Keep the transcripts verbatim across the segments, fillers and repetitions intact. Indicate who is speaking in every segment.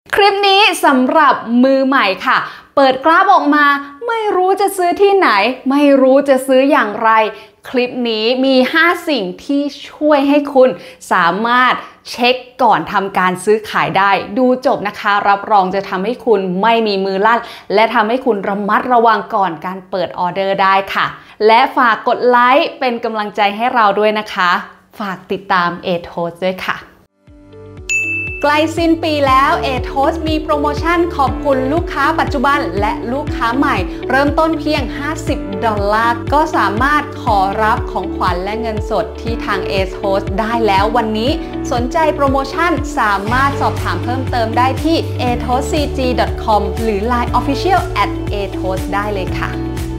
Speaker 1: คลิปนี้สำหรับมือใหม่ค่ะเปิดกราฟออกมาไม่รู้จะซื้อที่ไหนไม่รู้จะซื้ออย่างไรคลิปนี้มีห้าสิ่งที่ช่วยให้คุณสามารถเช็คก่อนทำการซื้อขายได้ดูจบนะคะรับรองจะทำให้คุณไม่มีมือลั่นและทำให้คุณระมัดระวังก่อนการเปิดออเดอร์ได้ค่ะและฝากกดไลค์เป็นกำลังใจให้เราด้วยนะคะฝากติดตาม เอ โทส ด้วยค่ะใกล้สิ้นปีแล้ว เอ โทส มีโปรโมชั่นขอบคุณลูกค้าปัจจุบันและลูกค้าใหม่เริ่มต้นเพียงห้าสิบดอลลาร์ก็สามารถขอรับของขวัญและเงินสดที่ทาง เอ โทส ได้แล้ววันนี้สนใจโปรโมชั่นสามารถสอบถามเพิ่มเติมได้ที่ เอ โทส ซี จี ดอท คอม หรือ ไลน์ Official แอท เอ โทส ได้เลยค่ะ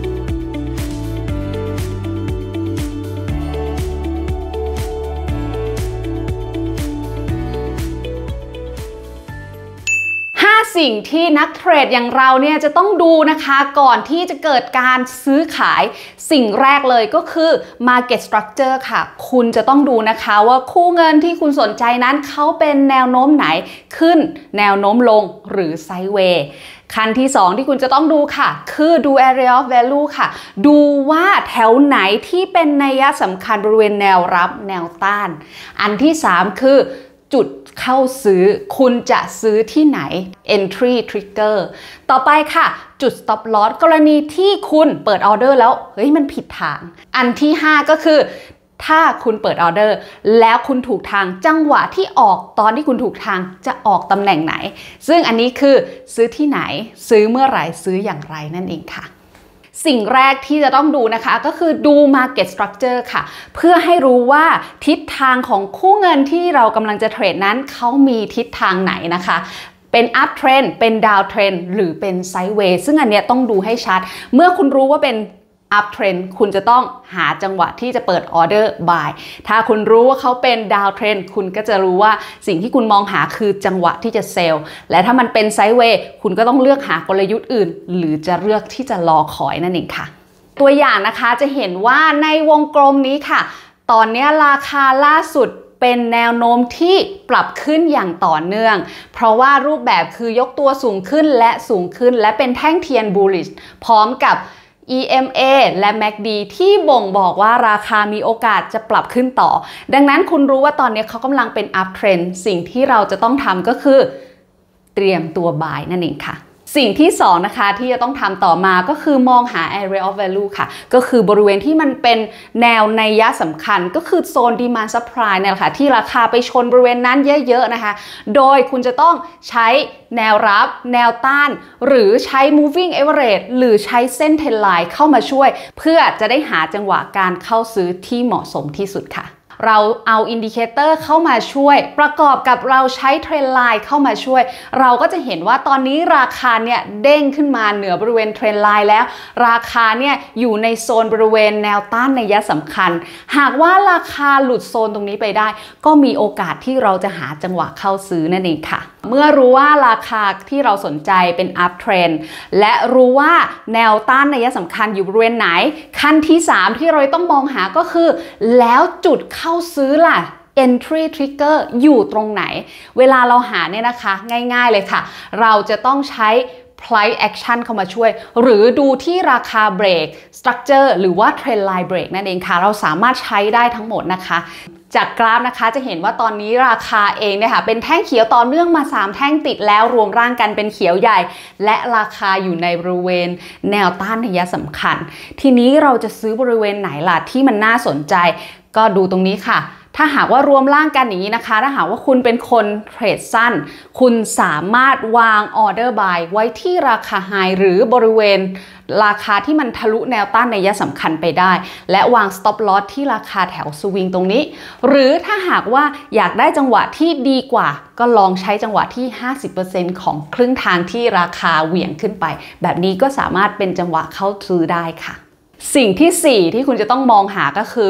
Speaker 1: สิ่งที่นักเทรดอย่างเราเนี่ยจะต้องดูนะคะก่อนที่จะเกิดการซื้อขายสิ่งแรกเลยก็คือ Market Structure ค่ะคุณจะต้องดูนะคะว่าคู่เงินที่คุณสนใจนั้นเขาเป็นแนวโน้มไหนขึ้นแนวโน้มลงหรือไซด์เวย์ขั้นที่สองที่คุณจะต้องดูค่ะคือดู Area of Value ค่ะดูว่าแถวไหนที่เป็นนัยสำคัญบริเวณแนวรับแนวต้านอันที่สามคือจุดเข้าซื้อคุณจะซื้อที่ไหน Entry Trigger ต่อไปค่ะจุด Stop Loss กรณีที่คุณเปิดออเดอร์แล้วเฮ้ยมันผิดทางอันที่ห้าก็คือถ้าคุณเปิดออเดอร์แล้วคุณถูกทางจังหวะที่ออกตอนที่คุณถูกทางจะออกตำแหน่งไหนซึ่งอันนี้คือซื้อที่ไหนซื้อเมื่อไหร่ซื้ออย่างไรนั่นเองค่ะสิ่งแรกที่จะต้องดูนะคะก็คือดู Market Structure ค่ะเพื่อให้รู้ว่าทิศทางของคู่เงินที่เรากำลังจะเทรดนั้นเขามีทิศทางไหนนะคะเป็น Up Trend เป็น Down Trend หรือเป็น Sideways ซึ่งอันเนี้ยต้องดูให้ชัดเมื่อคุณรู้ว่าเป็นUp Trend คุณจะต้องหาจังหวะที่จะเปิดออเดอร์ Buy ถ้าคุณรู้ว่าเขาเป็น Down Trend คุณก็จะรู้ว่าสิ่งที่คุณมองหาคือจังหวะที่จะเซลล์และถ้ามันเป็น Sideway คุณก็ต้องเลือกหากลยุทธ์อื่นหรือจะเลือกที่จะรอคอยนั่นเองค่ะตัวอย่างนะคะจะเห็นว่าในวงกลมนี้ค่ะตอนนี้ราคาล่าสุดเป็นแนวโน้มที่ปรับขึ้นอย่างต่อเนื่องเพราะว่ารูปแบบคือยกตัวสูงขึ้นและสูงขึ้นและเป็นแท่งเทียน Bullish พร้อมกับอี เอ็ม เอ และ แม ค ดี ที่บ่งบอกว่าราคามีโอกาสจะปรับขึ้นต่อดังนั้นคุณรู้ว่าตอนนี้เขากำลังเป็น Up Trend สิ่งที่เราจะต้องทำก็คือเตรียมตัว Buy นั่นเองค่ะสิ่งที่สองนะคะที่จะต้องทำต่อมาก็คือมองหา Area of Value ค่ะก็คือบริเวณที่มันเป็นแนวนัยสำคัญก็คือโซน Demand Supply เนี่ยแหละค่ะที่ราคาไปชนบริเวณนั้นเยอะๆนะคะโดยคุณจะต้องใช้แนวรับแนวต้านหรือใช้ Moving Average หรือใช้เส้น Trend Line เข้ามาช่วยเพื่อจะได้หาจังหวะการเข้าซื้อที่เหมาะสมที่สุดค่ะเราเอาอินดิเคเตอร์เข้ามาช่วยประกอบกับเราใช้เทรนด์ไลน์เข้ามาช่วยเราก็จะเห็นว่าตอนนี้ราคาเนี่ยเด้งขึ้นมาเหนือบริเวณเทรนด์ไลน์แล้วราคาเนี่ยอยู่ในโซนบริเวณแนวต้านนัยสำคัญหากว่าราคาหลุดโซนตรงนี้ไปได้ก็มีโอกาสที่เราจะหาจังหวะเข้าซื้อนั่นเองค่ะเมื่อรู้ว่าราคาที่เราสนใจเป็น up trend และรู้ว่าแนวต้านนัยสำคัญอยู่บริเวณไหนขั้นที่สามที่เราต้องมองหาก็คือแล้วจุดเข้าซื้อล่ะ Entry Trigger อยู่ตรงไหนเวลาเราหาเนี่ยนะคะง่ายๆเลยค่ะเราจะต้องใช้ Price Action เข้ามาช่วยหรือดูที่ราคา Break Structure หรือว่า Trend Line Break นั่นเองค่ะเราสามารถใช้ได้ทั้งหมดนะคะจากกราฟนะคะจะเห็นว่าตอนนี้ราคาเองเนี่ยค่ะเป็นแท่งเขียวต่อเนื่องมาสามแท่งติดแล้วรวมร่างกันเป็นเขียวใหญ่และราคาอยู่ในบริเวณแนวต้านนัยสำคัญทีนี้เราจะซื้อบริเวณไหนล่ะที่มันน่าสนใจก็ดูตรงนี้ค่ะถ้าหากว่ารวมร่างกันอย่างนี้นะคะถ้าหากว่าคุณเป็นคนเทรดสั้นคุณสามารถวางออเดอร์บายไว้ที่ราคาไฮหรือบริเวณราคาที่มันทะลุแนวต้านนัยสำคัญไปได้และวาง stop loss ที่ราคาแถวสวิงตรงนี้หรือถ้าหากว่าอยากได้จังหวะที่ดีกว่าก็ลองใช้จังหวะที่ ห้าสิบเปอร์เซ็นต์ ของครึ่งทางที่ราคาเหวี่ยงขึ้นไปแบบนี้ก็สามารถเป็นจังหวะเข้าซื้อได้ค่ะสิ่งที่สี่ที่คุณจะต้องมองหาก็คือ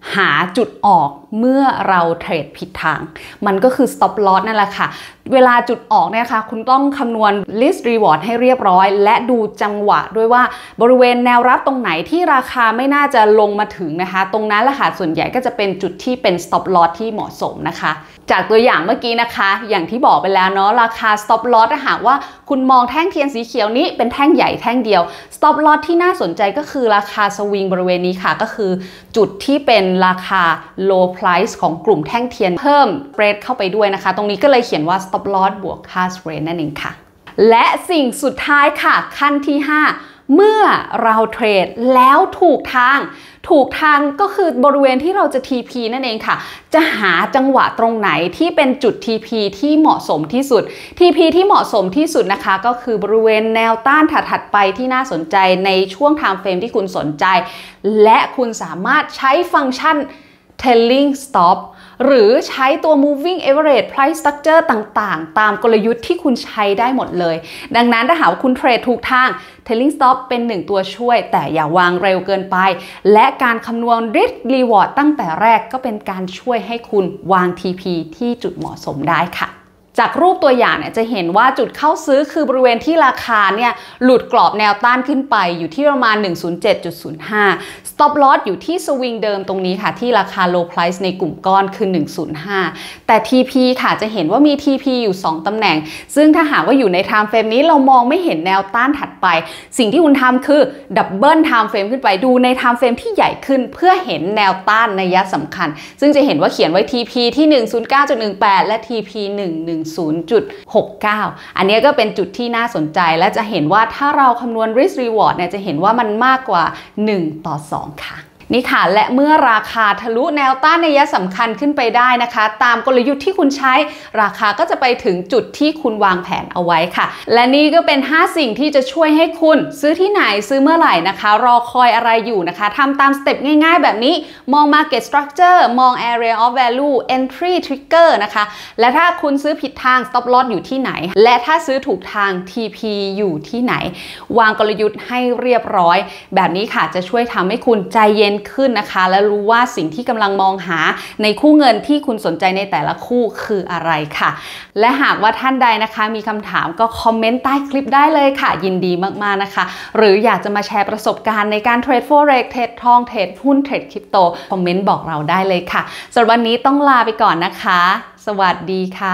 Speaker 1: หาจุดออกเมื่อเราเทรดผิดทางมันก็คือ stop loss นั่นแหละค่ะเวลาจุดออกเนี่ยค่ะคุณต้องคำนวณ risk reward ให้เรียบร้อยและดูจังหวะด้วยว่าบริเวณแนวรับตรงไหนที่ราคาไม่น่าจะลงมาถึงนะคะตรงนั้นแหละค่ะส่วนใหญ่ก็จะเป็นจุดที่เป็น stop loss ที่เหมาะสมนะคะจากตัวอย่างเมื่อกี้นะคะอย่างที่บอกไปแล้วเนาะราคา stop loss ถ้าหากว่าคุณมองแท่งเทียนสีเขียวนี้เป็นแท่งใหญ่แท่งเดียว stop loss ที่น่าสนใจก็คือราคาสวิงบริเวณนี้ค่ะก็คือจุดที่เป็นราคา low price ของกลุ่มแท่งเทียนเพิ่ม spread เข้าไปด้วยนะคะตรงนี้ก็เลยเขียนว่า stop loss บวกค่า spread นั่นเองค่ะและสิ่งสุดท้ายค่ะขั้นที่ห้าเมื่อเราเทรดแล้วถูกทางถูกทางก็คือบริเวณที่เราจะ ที พี นั่นเองค่ะจะหาจังหวะตรงไหนที่เป็นจุด ที พี ที่เหมาะสมที่สุด ที พี ที่เหมาะสมที่สุดนะคะก็คือบริเวณแนวต้านถัดๆไปที่น่าสนใจในช่วง time frame ที่คุณสนใจและคุณสามารถใช้ฟังก์ชัน trailing stop หรือใช้ตัว moving average price structure ต่างๆตามกลยุทธ์ที่คุณใช้ได้หมดเลยดังนั้นถ้าหากว่าคุณเทรดถูกทาง trailing stop เป็นหนึ่งตัวช่วยแต่อย่าวางเร็วเกินไปและการคำนวณ risk reward ตั้งแต่แรกก็เป็นการช่วยให้คุณวาง ที พี ที่จุดเหมาะสมได้ค่ะจากรูปตัวอย่างเนี่ยจะเห็นว่าจุดเข้าซื้อคือบริเวณที่ราคาเนี่ยหลุดกรอบแนวต้านขึ้นไปอยู่ที่ประมาณ หนึ่งศูนย์เจ็ดจุดศูนย์ห้า stop loss อยู่ที่สวิงเดิมตรงนี้ค่ะที่ราคา low price ในกลุ่มก้อนคือหนึ่งศูนย์ห้าแต่ ที พี ค่ะจะเห็นว่ามี ที พี อยู่สองตำแหน่งซึ่งถ้าหากว่าอยู่ใน time frame นี้เรามองไม่เห็นแนวต้านถัดไปสิ่งที่คุณทำคือ double time frame ขึ้นไปดูใน time frame ที่ใหญ่ขึ้นเพื่อเห็นแนวต้านนัยสำคัญซึ่งจะเห็นว่าเขียนไว้ ที พี ที่ หนึ่งศูนย์เก้าจุดหนึ่งแปด และ ที พี หนึ่ง หนึ่ง ศูนย์จุดหกเก้า อันนี้ก็เป็นจุดที่น่าสนใจและจะเห็นว่าถ้าเราคำนวณ risk reward เนี่ยจะเห็นว่ามันมากกว่าหนึ่งต่อสองค่ะนี่ค่ะและเมื่อราคาทะลุแนวต้านนัยสำคัญขึ้นไปได้นะคะตามกลยุทธ์ที่คุณใช้ราคาก็จะไปถึงจุดที่คุณวางแผนเอาไว้ค่ะและนี่ก็เป็นห้าสิ่งที่จะช่วยให้คุณซื้อที่ไหนซื้อเมื่อไหร่นะคะรอคอยอะไรอยู่นะคะทำตามสเต็ปง่ายๆแบบนี้มอง market structure มอง area of value entry trigger นะคะและถ้าคุณซื้อผิดทาง stop loss อยู่ที่ไหนและถ้าซื้อถูกทาง ที พี อยู่ที่ไหนวางกลยุทธ์ให้เรียบร้อยแบบนี้ค่ะจะช่วยทำให้คุณใจเย็นขึ้นนะคะและรู้ว่าสิ่งที่กำลังมองหาในคู่เงินที่คุณสนใจในแต่ละคู่คืออะไรค่ะและหากว่าท่านใดนะคะมีคำถามก็คอมเมนต์ใต้คลิปได้เลยค่ะยินดีมากๆนะคะหรืออยากจะมาแชร์ประสบการณ์ในการเทรด Forex เทรดทองเทรดหุ้นเทรดคริปโตคอมเมนต์บอกเราได้เลยค่ะสำหรับวันนี้ต้องลาไปก่อนนะคะสวัสดีค่ะ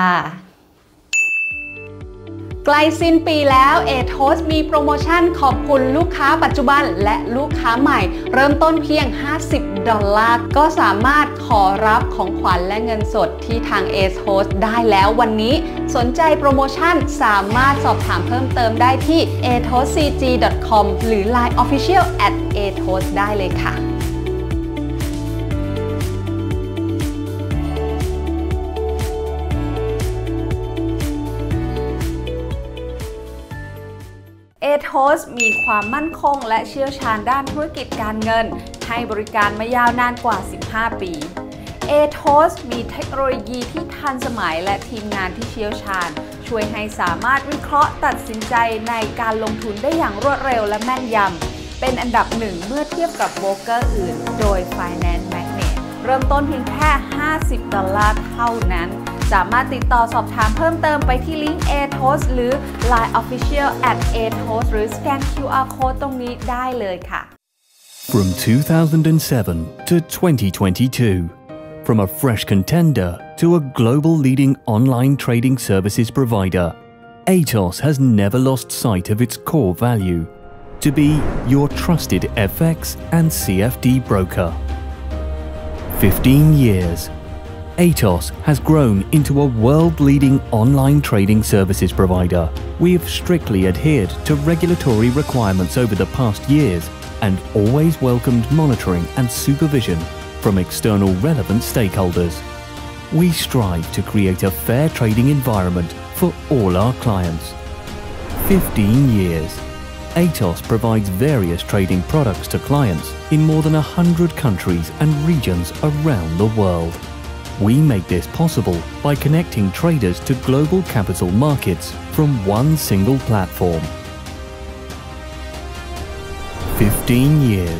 Speaker 1: ใกล้สิ้นปีแล้ว เอ ที โอ เอส มีโปรโมชั่นขอบคุณลูกค้าปัจจุบันและลูกค้าใหม่เริ่มต้นเพียงห้าสิบดอลลาร์ก็สามารถขอรับของขวัญและเงินสดที่ทาง เอ ที โอ เอส ได้แล้ววันนี้สนใจโปรโมชั่นสามารถสอบถามเพิ่มเติมได้ที่ เอ ที โอ เอส ซี จี ดอท คอม หรือ ไลน์ Official แอท เอ ที โอ เอส ได้เลยค่ะเอ ที โอ เอส มีความมั่นคงและเชี่ยวชาญด้านธุรกิจการเงินให้บริการมายาวนานกว่าสิบห้าปี เอ ที โอ เอส มีเทคโนโลยีที่ทันสมัยและทีมงานที่เชี่ยวชาญช่วยให้สามารถวิเคราะห์ตัดสินใจในการลงทุนได้อย่างรวดเร็วและแม่นยำเป็นอันดับหนึ่งเมื่อเทียบกับโบรกเกอร์อื่นโดย Finance Magnet เริ่มต้นเพียงแค่ห้าสิบดอลลาร์เท่านั้นสามารถติดต่อสอบถามเพิ่มเติมไปที่ลิงก์ เอ ที โอ เอส หรือ ไลน์ Official แอท เอ ที โอ เอส หรือสแกน คิว อาร์ Code ตรงนี้ได้เลยค่ะ
Speaker 2: From two thousand seven to twenty twenty-two, from a fresh contender to a global leading online trading services provider, A T O S has never lost sight of its core value, to be your trusted F X and C F D broker. fifteen years, A T O S has grown into a world-leading online trading services provider. We have strictly adhered to regulatory requirements over the past years and always welcomed monitoring and supervision from external relevant stakeholders. We strive to create a fair trading environment for all our clients. fifteen years. A T O S provides various trading products to clients in more than one hundred countries and regions around the world. We make this possible by connecting traders to global capital markets from one single platform. fifteen years.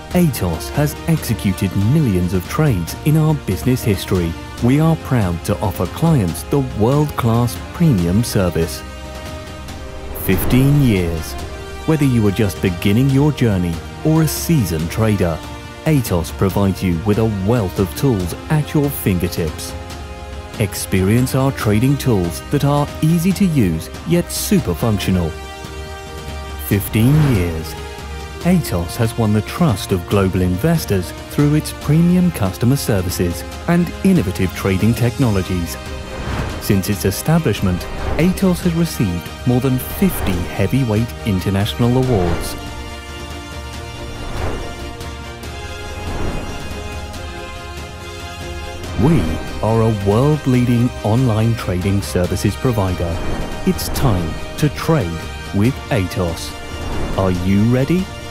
Speaker 2: Atos has executed millions of trades in our business history. We are proud to offer clients the world-class premium service. fifteen years. Whether you are just beginning your journey or a seasoned trader, Atos provides you with a wealth of tools at your fingertips. Experience our trading tools that are easy to use yet super functional. fifteen years. Atos has won the trust of global investors through its premium customer services and innovative trading technologies. Since its establishment, Atos has received more than fifty heavyweight international awards. We are a world-leading online trading services provider. It's time to trade with Atos. Are you ready?